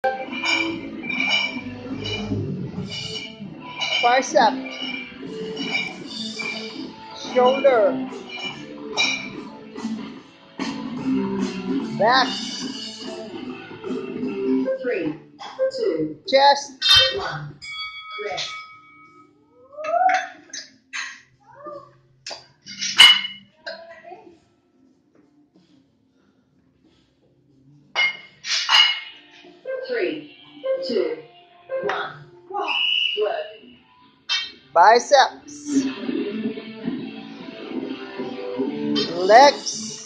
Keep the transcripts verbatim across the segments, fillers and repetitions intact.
Bicep. Shoulder. Back. Three, two, Chest. one. Rest. Three, two, one. Work. Biceps. Legs.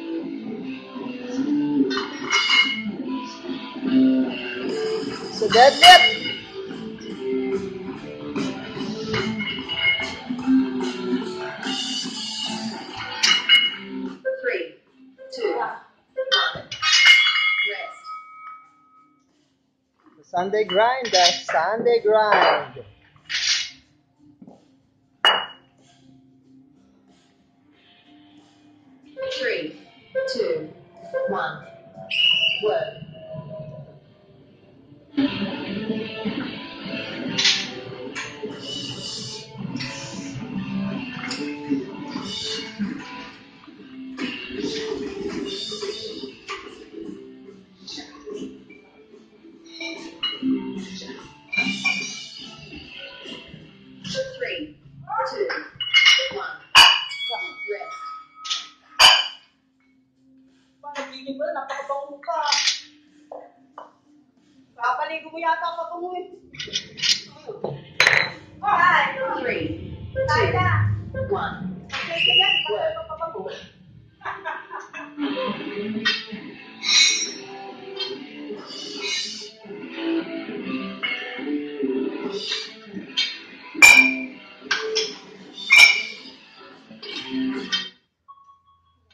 So deadlift. Three, two, one. Rest. The Sunday grind, the Sunday grind. Three, two, one. Work. Three, two, one. Rest. Panaginip mo na, napakabango ka. Kapaligo mo yata ang pabango eh. Three, two, one. Work.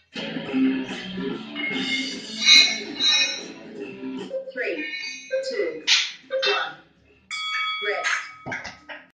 Three, two,